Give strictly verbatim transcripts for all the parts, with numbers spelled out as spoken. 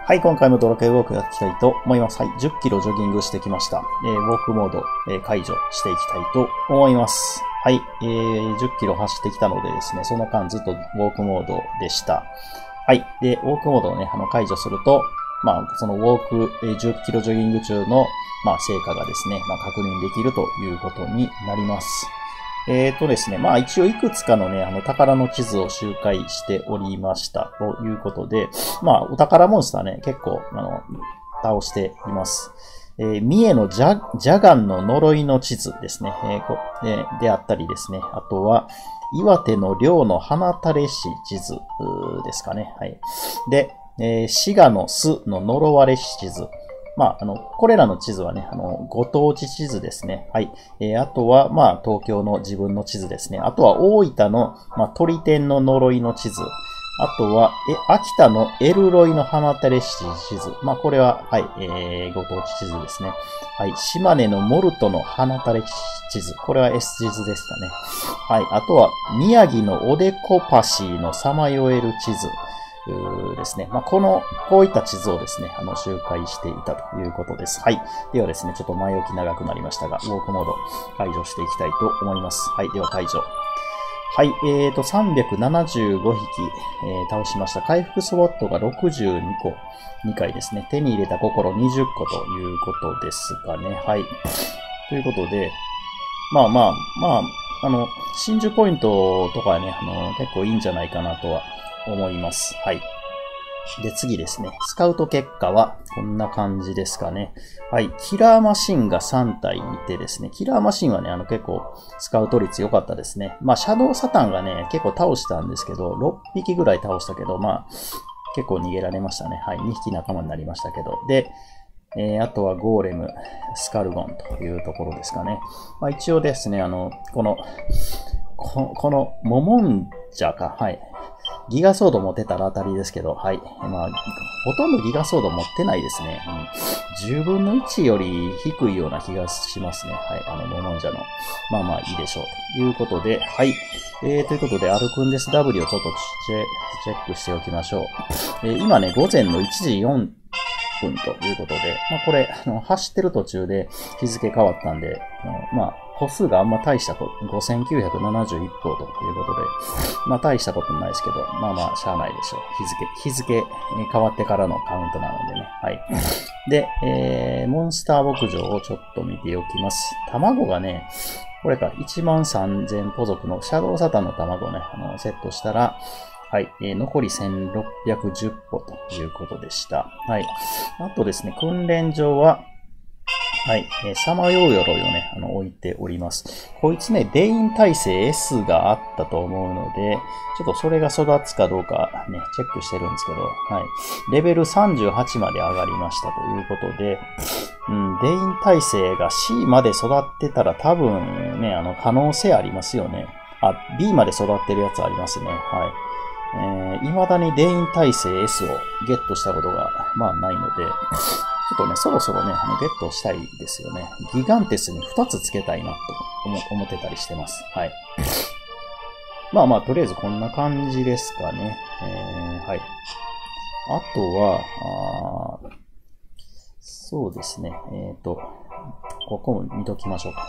はい、今回もドラクエウォークやっていきたいと思います。はい、じゅっキロジョギングしてきました。えー、ウォークモード、えー、解除していきたいと思います。はい、えー、じゅっキロ走ってきたのでですね、その間ずっとウォークモードでした。はい、で、ウォークモードをね、あの解除すると、まあ、そのウォーク、えー、じゅっキロジョギング中の、まあ、成果がですね、まあ、確認できるということになります。えーとですね、まあ一応いくつかのね、あの宝の地図を周回しておりましたということで、まあお宝モンスターね、結構あの倒しています。えー、三重のジャジャガンの呪いの地図ですね、えーこえー、であったりですね、あとは岩手の竜の放たれし地図ですかね。はい。で、えー、滋賀の巣の呪われし地図。まあ、あの、これらの地図はね、あの、ご当地地図ですね。はい。えー、あとは、まあ、東京の自分の地図ですね。あとは、大分の、まあ、鳥天の呪いの地図。あとは、え、秋田のエルロイの放たれし地図。まあ、これは、はい、えー、ご当地地図ですね。はい。島根のモルトの放たれし地図。これは S 地図でしたね。はい。あとは、宮城のおでこパシーのさまよえる地図。ですね。まあ、この、こういった地図をですね、あの、周回していたということです。はい。ではですね、ちょっと前置き長くなりましたが、ウォークモード解除していきたいと思います。はい。では解除。はい。えーと、さんびゃくななじゅうごひき、えー、倒しました。回復スロットがろくじゅうにこ、にかいですね。手に入れた心にじゅっこということですかね。はい。ということで、まあまあ、まあ、あの、真珠ポイントとかね、あの、結構いいんじゃないかなとは思います。はい。で、次ですね。スカウト結果は、こんな感じですかね。はい。キラーマシンがさんたいいてですね。キラーマシンはね、あの結構、スカウト率良かったですね。まあ、シャドウサタンがね、結構倒したんですけど、ろっぴきぐらい倒したけど、まあ、結構逃げられましたね。はい。にひき仲間になりましたけど。で、えー、あとはゴーレム、スカルゴンというところですかね。まあ、一応ですね、あの、この、ここの、モモンジャか。はい。ギガソード持ってたら当たりですけど、はい。まあ、ほとんどギガソード持ってないですね。うん、じゅうぶんのいちより低いような気がしますね。はい。あの、モモンジャの。まあまあいいでしょう。ということで、はい。えー、ということで、アルクンデス W をちょっとチェチェックしておきましょう。えー、今ね、午前のいちじよんぷんということで、まあこれ、あの走ってる途中で日付変わったんで、あのまあ、歩数があんま大したこと、ごせんきゅうひゃくななじゅういち歩ということで、まあ大したことないですけど、まあまあしゃあないでしょう。日付、日付変わってからのカウントなのでね。はい。で、えー、モンスター牧場をちょっと見ておきます。卵がね、これか、いちまんさんぜん歩族のシャドウサタンの卵をね、あのセットしたら、はい、えー、残りせんろっぴゃくじゅっ歩ということでした。はい。あとですね、訓練場は、はい。えー、さまよう鎧をね、あの、置いております。こいつね、デイン耐性 S があったと思うので、ちょっとそれが育つかどうかね、チェックしてるんですけど、はい。レベルさんじゅうはちまで上がりましたということで、うん、デイン耐性が C まで育ってたら多分ね、あの、可能性ありますよね。あ、B まで育ってるやつありますね。はい。えー、未だにデイン耐性 S をゲットしたことが、まあないので、ちょっとね、そろそろね、あの、ゲットしたいですよね。ギガンテスにふたつつけたいなと思思ってたりしてます。はい。まあまあ、とりあえずこんな感じですかね。えー、はい。あとは、あそうですね。えっ、ー、と、ここも見ときましょうか。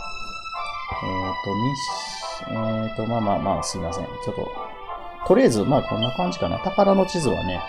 えっ、ー、と、み、えっ、ー、と、まあまあまあ、すいません。ちょっと、とりあえず、まあこんな感じかな。宝の地図はね、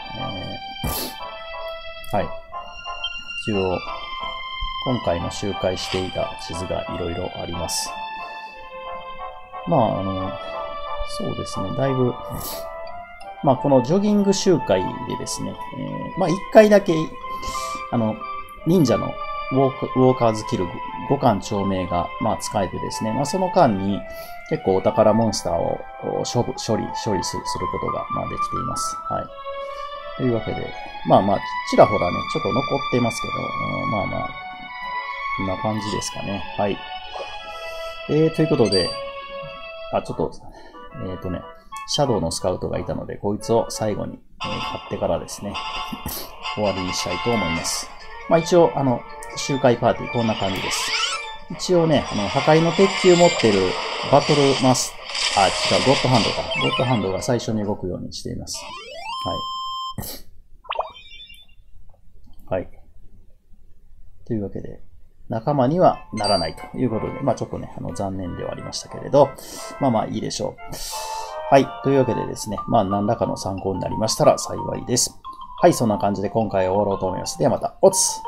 えー、はい。一応、今回の周回していた地図がいろいろあります。まあ、あの、そうですね、だいぶ、まあこのジョギング周回でですね、えー、まあ一回だけ、あの、忍者のウォークウォーカーズキル五感長命が、まあ、使えてですね、まあ、その間に結構お宝モンスターを処理、処理、処理することが、まあ、できています。はい。というわけで、まあまあ、ちらほらね、ちょっと残ってますけど、まあまあ、こんな感じですかね。はい。えー、ということで、あ、ちょっと、えっとね、シャドウのスカウトがいたので、こいつを最後に、えー、買ってからですね、終わりにしたいと思います。まあ一応、あの、周回パーティーこんな感じです。一応ね、あの、破壊の鉄球持ってるバトルマス、あ、違う、ゴッドハンドか。ゴッドハンドが最初に動くようにしています。はい。 はい。というわけで、仲間にはならないということで、まあちょっとね、あの残念ではありましたけれど、まあまあいいでしょう。はい。というわけでですね、まあ何らかの参考になりましたら幸いです。はい、そんな感じで今回は終わろうと思います。ではまた、おつ